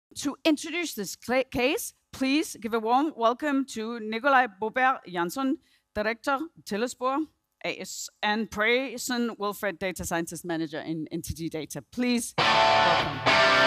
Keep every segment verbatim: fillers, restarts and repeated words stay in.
To introduce this case, please give a warm welcome to Nikolaj Boberg Jansson, Director, Telespor A S, and Prison Wilfred Data Scientist Manager in N T G Data. Please welcome.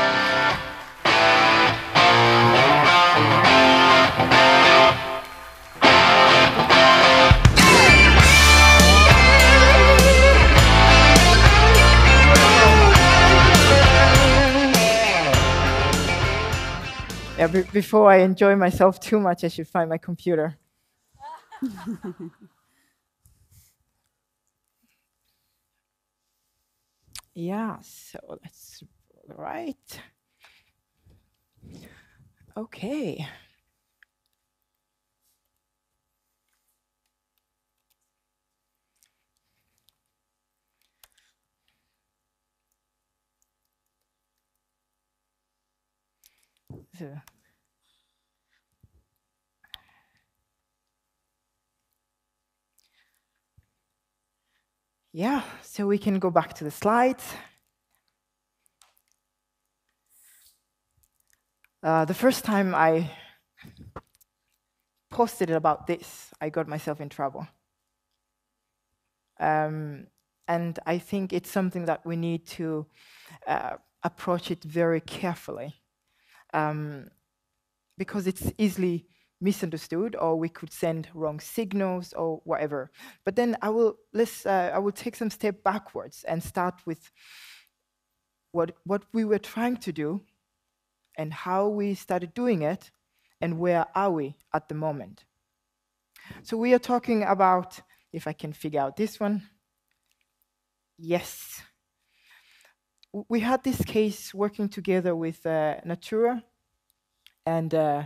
Yeah, b before I enjoy myself too much, I should find my computer. Yeah, so let's right. Okay. So, yeah, so we can go back to the slides. Uh, the first time I posted about this, I got myself in trouble. Um, and I think it's something that we need to uh, approach it very carefully, um, because it's easily misunderstood, or we could send wrong signals or whatever. But then I will let's uh, I will take some step backwards and start with what what we were trying to do and how we started doing it and where are we at the moment. So we are talking about, if I can figure out this one. Yes. We had this case working together with uh, Natura and uh,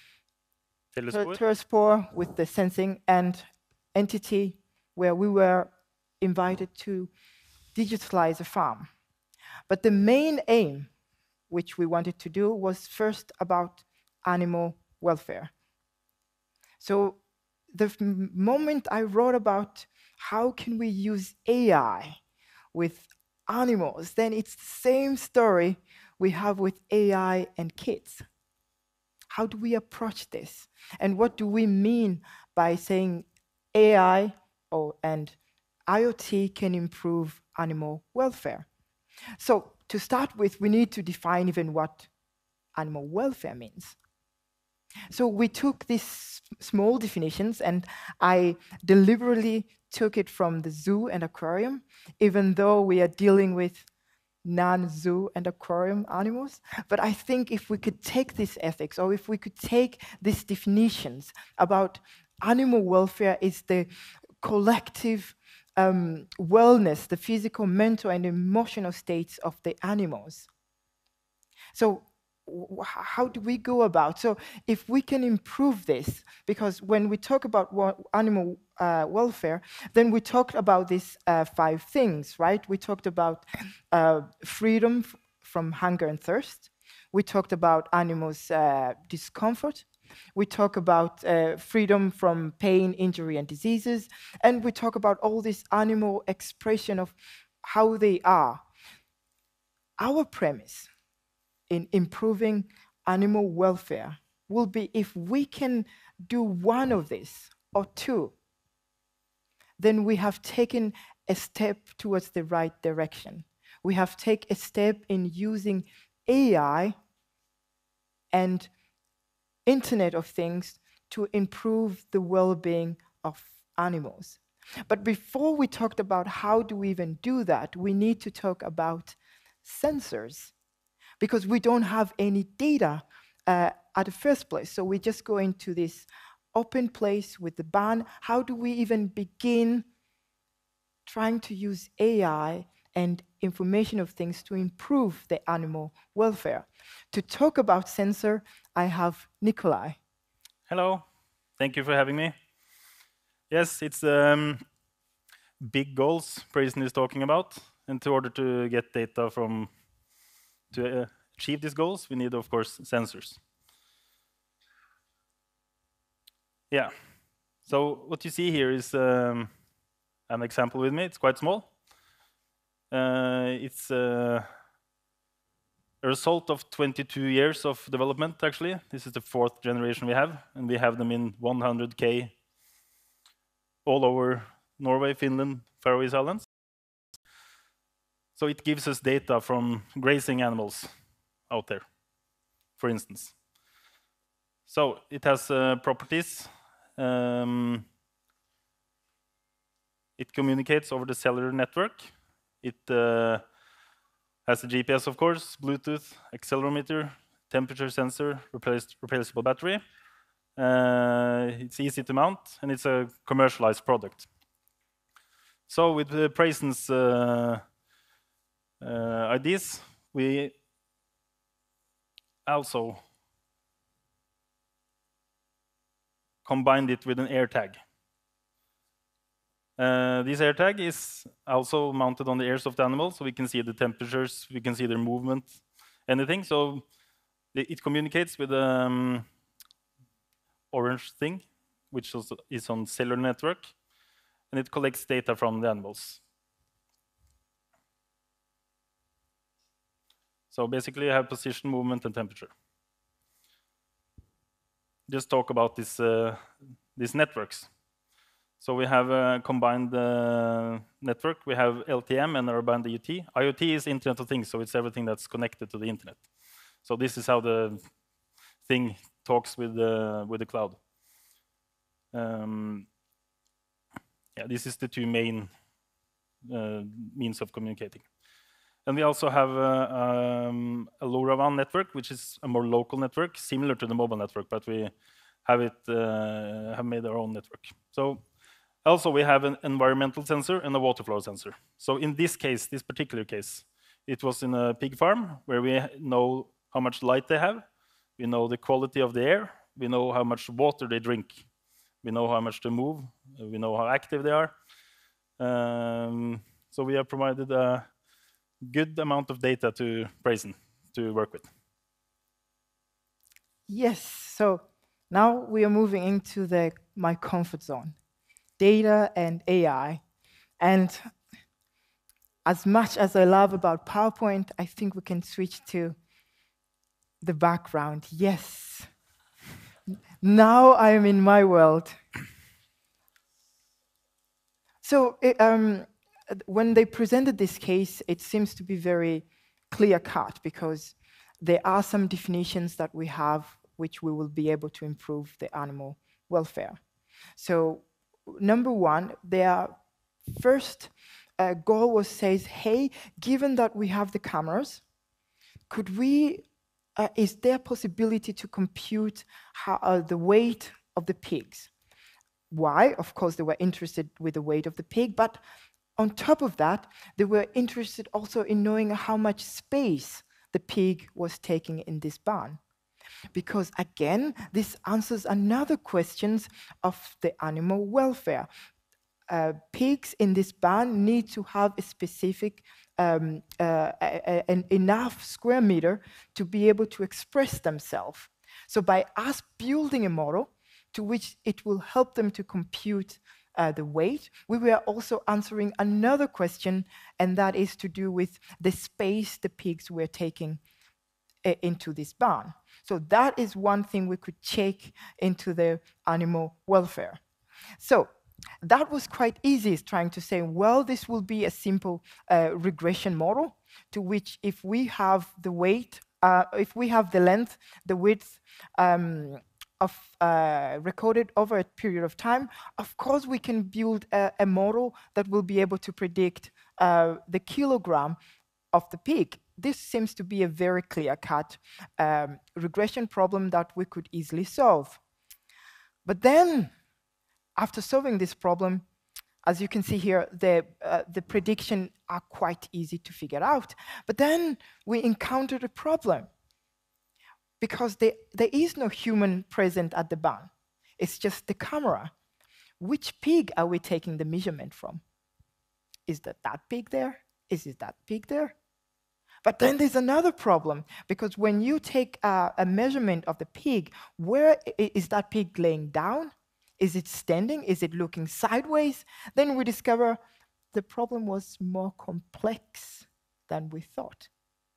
Telespor with the sensing, and entity where we were invited to digitalize a farm. But the main aim which we wanted to do was first about animal welfare. So the moment I wrote about how can we use A I with animals, then it's the same story we have with A I and kids. How do we approach this? And what do we mean by saying A I oh, and IoT can improve animal welfare? So to start with, we need to define even what animal welfare means. So we took these small definitions, and I deliberately took it from the zoo and aquarium, even though we are dealing with non-zoo and aquarium animals. But I think if we could take this ethics, or if we could take these definitions about animal welfare is the collective um, wellness, the physical, mental, and emotional states of the animals. So how do we go about? So if we can improve this, because when we talk about animal uh, welfare, then we talked about these uh, five things, right? We talked about uh, freedom from hunger and thirst. We talked about animals' uh, discomfort. We talk about uh, freedom from pain, injury, and diseases. And we talk about all this animal expression of how they are. Our premise in improving animal welfare will be if we can do one of these or two, then we have taken a step towards the right direction. We have taken a step in using A I and Internet of Things to improve the well-being of animals. But before we talked about how do we even do that, we need to talk about sensors, because we don't have any data uh, at the first place. So we just go into this open place with the ban. How do we even begin trying to use A I and information of things to improve the animal welfare? To talk about sensor, I have Nikolaj. Hello, thank you for having me. Yes, it's um, big goals Prison is talking about. And in order to get data from to uh, achieve these goals, we need, of course, sensors. Yeah. So what you see here is um, an example with me. It's quite small. Uh, it's uh, a result of twenty-two years of development, actually. This is the fourth generation we have, and we have them in one hundred K all over Norway, Finland, Faroe Islands. So it gives us data from grazing animals out there, for instance. So it has uh, properties. Um, it communicates over the cellular network. It uh, has the G P S, of course, Bluetooth, accelerometer, temperature sensor, replace, replaceable battery. Uh, it's easy to mount, and it's a commercialized product. So with uh, Praisen's uh, uh, ideas, we also combined it with an AirTag. Uh, this AirTag is also mounted on the ears of the animal, so we can see the temperatures, we can see their movement, anything. So it communicates with the um, orange thing, which also is on cellular network, and it collects data from the animals. So basically, you have position, movement, and temperature. Just talk about this, uh, these networks. So we have a combined uh, network. We have L T M and urban IoT. IoT is Internet of Things, so it's everything that's connected to the internet. So this is how the thing talks with the with the cloud. Um, yeah, this is the two main uh, means of communicating. And we also have uh, um, a LoRaWAN network, which is a more local network, similar to the mobile network, but we have it uh, have made our own network. So also we have an environmental sensor and a water flow sensor. So in this case, this particular case, it was in a pig farm where we know how much light they have, we know the quality of the air, we know how much water they drink, we know how much they move, we know how active they are. Um, so we have provided a good amount of data to Praisen to work with. Yes, so now we are moving into the my comfort zone, data and A I. And as much as I love about PowerPoint, I think we can switch to the background. Yes, now I am in my world. So it, um, when they presented this case, it seems to be very clear-cut because there are some definitions that we have which we will be able to improve the animal welfare. So number one, their first uh, goal was says, hey, given that we have the cameras, could we, uh, is there possibility to compute how, uh, the weight of the pigs? Why? Of course, they were interested with the weight of the pig, but on top of that, they were interested also in knowing how much space the pig was taking in this barn. Because again, this answers another questions of the animal welfare. Uh, pigs in this barn need to have a specific, um, uh, a, a, an enough square meter to be able to express themselves. So by us building a model to which it will help them to compute uh, the weight, we were also answering another question, and that is to do with the space the pigs were taking uh, into this barn. So that is one thing we could check into the animal welfare. So that was quite easy, trying to say, well, this will be a simple uh, regression model to which if we have the weight, uh, if we have the length, the width, um, of uh, recorded over a period of time, of course we can build a, a model that will be able to predict uh, the kilogram of the pig. This seems to be a very clear-cut um, regression problem that we could easily solve. But then, after solving this problem, as you can see here, the, uh, the prediction are quite easy to figure out. But then we encountered a problem, because there, there is no human present at the barn. It's just the camera. Which pig are we taking the measurement from? Is that that pig there? Is it that pig there? But then there's another problem, because when you take uh, a measurement of the pig, where is that pig laying down? Is it standing? Is it looking sideways? Then we discover the problem was more complex than we thought.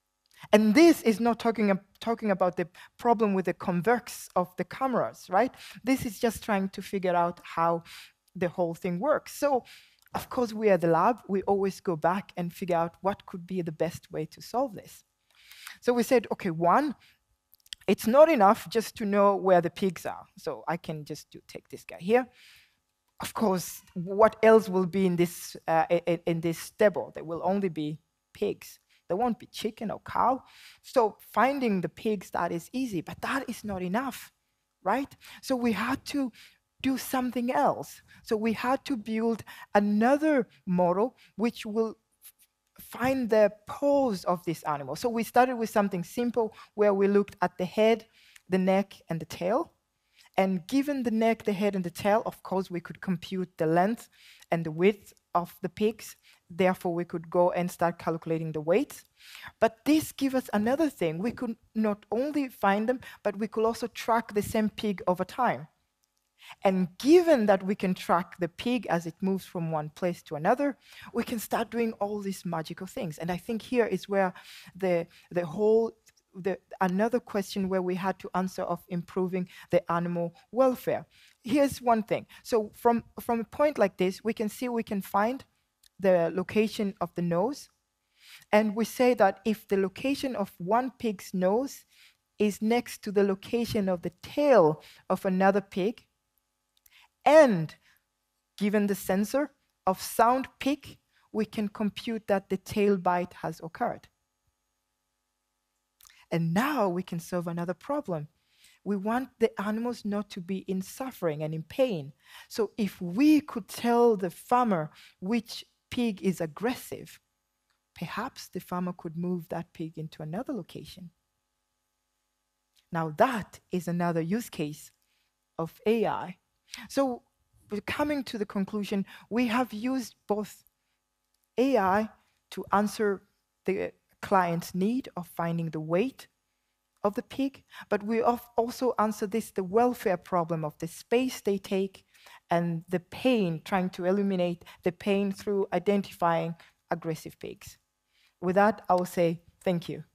And this is not talking, ab talking about the problem with the convex of the cameras, right? This is just trying to figure out how the whole thing works. So, of course, we at the lab, we always go back and figure out what could be the best way to solve this. So we said, okay, one, it's not enough just to know where the pigs are. So I can just do, take this guy here. Of course, what else will be in this, uh, in, in this stable? There will only be pigs. There won't be chicken or cow. So finding the pigs, that is easy, but that is not enough, right? So we had to do something else. So we had to build another model which will find the pose of this animal. So we started with something simple where we looked at the head, the neck, and the tail. And given the neck, the head, and the tail, of course, we could compute the length and the width of the pigs. Therefore, we could go and start calculating the weights. But this gives us another thing. We could not only find them, but we could also track the same pig over time. And given that we can track the pig as it moves from one place to another, we can start doing all these magical things. And I think here is where the, the whole The, another question where we had to answer of improving the animal welfare. Here's one thing. So from, from a point like this, we can see we can find the location of the nose. And we say that if the location of one pig's nose is next to the location of the tail of another pig, and given the sensor of sound pig, we can compute that the tail bite has occurred. And now we can solve another problem. We want the animals not to be in suffering and in pain. So if we could tell the farmer which pig is aggressive, perhaps the farmer could move that pig into another location. Now that is another use case of A I. So we're coming to the conclusion, we have used both A I to answer the client's need of finding the weight of the pig, but we also answer this, the welfare problem of the space they take and the pain, trying to eliminate the pain through identifying aggressive pigs. With that, I will say thank you.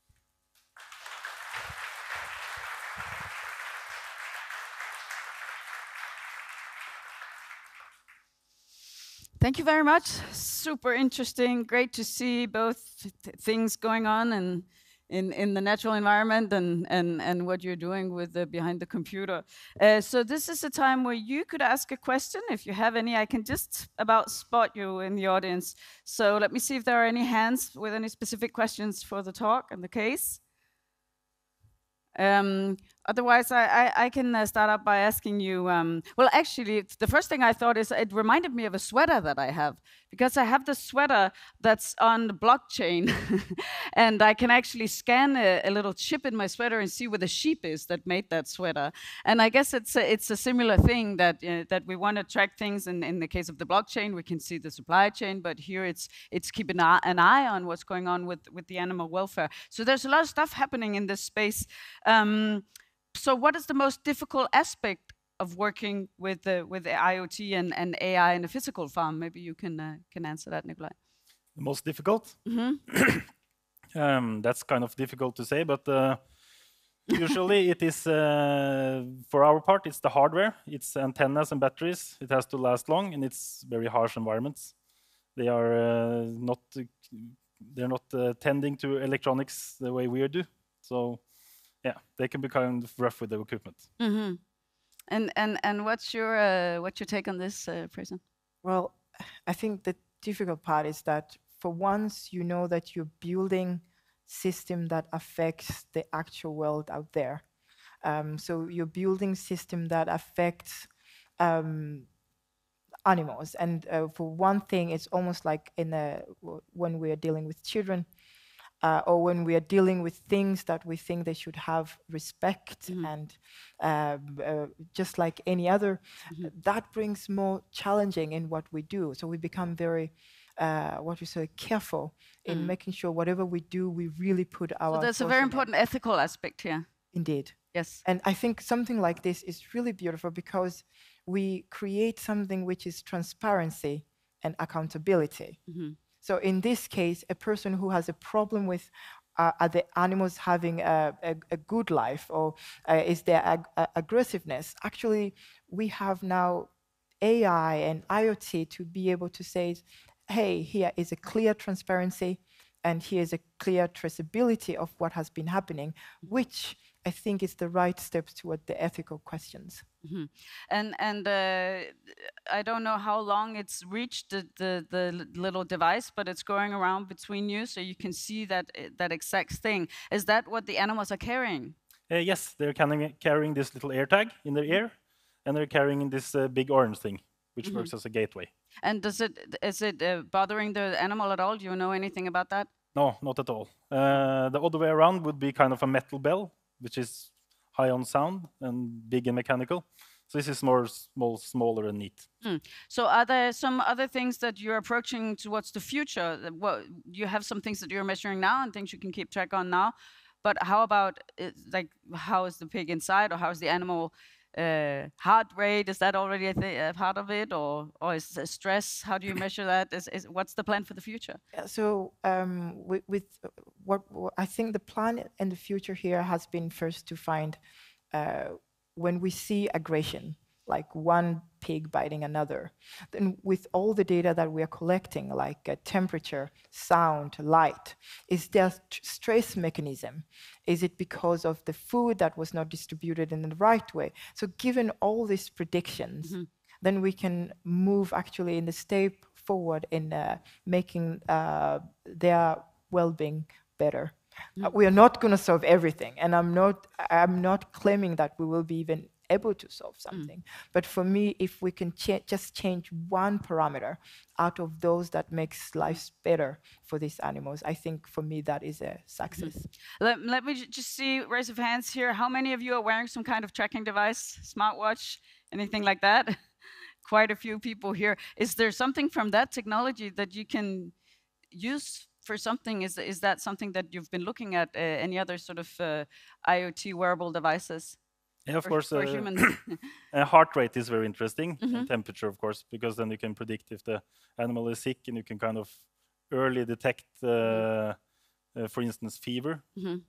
Thank you very much. Super interesting. Great to see both th things going on and in, in the natural environment and, and, and what you're doing with the behind the computer. Uh, so this is a time where you could ask a question. If you have any, I can just about spot you in the audience. So let me see if there are any hands with any specific questions for the talk and the case. Um, otherwise, I, I, I can uh, start up by asking you, um, well, actually, the first thing I thought is it reminded me of a sweater that I have, because I have this sweater that's on the blockchain, and I can actually scan a, a little chip in my sweater and see where the sheep is that made that sweater. And I guess it's a, it's a similar thing that, uh, that we want to track things. In, in the case of the blockchain, we can see the supply chain, but here it's, it's keeping an eye on what's going on with, with the animal welfare. So there's a lot of stuff happening in this space. Um, so what is the most difficult aspect of working with the with the IoT and, and A I in a physical farm? Maybe you can uh, can answer that, Nikolai. The most difficult? Mm-hmm. um, that's kind of difficult to say, but uh, usually it is, uh, for our part, it's the hardware. It's antennas and batteries. It has to last long, and it's very harsh environments. They are uh, not uh, they're not uh, tending to electronics the way we do. So yeah, they can be kind of rough with the equipment. Mm-hmm. And and and what's your uh, what's your take on this, uh, Presen? Well, I think the difficult part is that for once you know that you're building system that affects the actual world out there. Um, so you're building system that affects um, animals. And uh, for one thing, it's almost like in a, when we are dealing with children, Uh, or when we are dealing with things that we think they should have respect mm-hmm. and uh, uh, just like any other, mm-hmm. that brings more challenging in what we do. So we become very, uh, what we say, careful in mm. making sure whatever we do, we really put our. So there's a very important it. ethical aspect here. Indeed. Yes. And I think something like this is really beautiful because we create something which is transparency and accountability. Mm-hmm. So in this case, a person who has a problem with are, are the animals having a, a, a good life, or uh, is there ag uh, aggressiveness? Actually, we have now A I and IoT to be able to say, hey, here is a clear transparency, and here is a clear traceability of what has been happening, which I think is the right steps toward the ethical questions. Mm-hmm. And and uh, I don't know how long it's reached the, the the little device, but it's going around between you, so you can see that that exact thing. Is that what the animals are carrying? Uh, yes, they're carrying, carrying this little air tag in their ear, and they're carrying this uh, big orange thing, which mm-hmm. works as a gateway. And does it is it uh, bothering the animal at all? Do you know anything about that? No, not at all. Uh, the other way around would be kind of a metal bell, which is high on sound and big and mechanical. So this is more small, smaller and neat. Mm. So are there some other things that you're approaching towards the future? Well, you have some things that you're measuring now and things you can keep track on now. But how about uh, like how is the pig inside, or how is the animal uh, heart rate? Is that already a, th a part of it, or or is it stress? How do you measure that? Is, is what's the plan for the future? Yeah, so um, with, with what, what I think the plan in the future here has been first to find uh, when we see aggression, like one pig biting another, then with all the data that we are collecting, like uh, temperature, sound, light, is there stress mechanism? Is it because of the food that was not distributed in the right way? So given all these predictions, mm-hmm. then we can move actually in the step forward in uh, making uh, their well-being better. Mm-hmm. uh, we are not going to solve everything, and I'm not, I'm not claiming that we will be even able to solve something. Mm. But for me, if we can cha just change one parameter out of those that makes life better for these animals, I think for me that is a success. Mm-hmm. Let, let me just see, raise of hands here. How many of you are wearing some kind of tracking device, smartwatch, anything like that? Quite a few people here. Is there something from that technology that you can use for something? Is, is that something that you've been looking at, uh, any other sort of uh, IoT wearable devices? Yeah, of for, course. For uh, humans. uh, heart rate is very interesting, mm-hmm. and temperature, of course, because then you can predict if the animal is sick, and you can kind of early detect, uh, mm-hmm. uh, for instance, fever. Mm-hmm.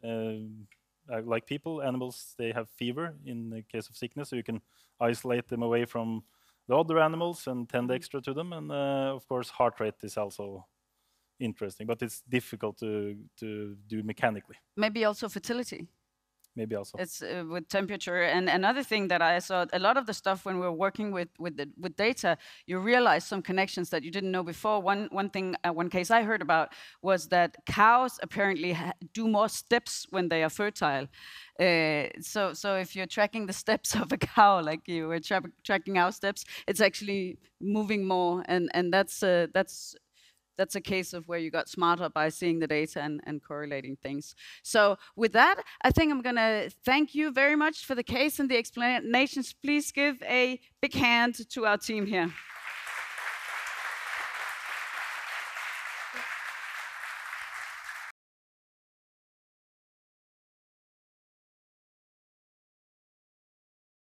uh, like people, animals, they have fever in the case of sickness, so you can isolate them away from the other animals and tend mm-hmm. extra to them. And uh, of course, heart rate is also interesting, but it's difficult to, to do mechanically. Maybe also fertility. Maybe also. It's uh, with temperature. And another thing that I saw, a lot of the stuff when we were working with with, the, with data, you realize some connections that you didn't know before. One one thing, uh, one case I heard about was that cows apparently ha do more steps when they are fertile. Uh, so so if you're tracking the steps of a cow, like you were tra tracking our steps, it's actually moving more, and and that's uh, that's. That's a case of where you got smarter by seeing the data and, and correlating things. So with that, I think I'm going to thank you very much for the case and the explanations. Please give a big hand to our team here.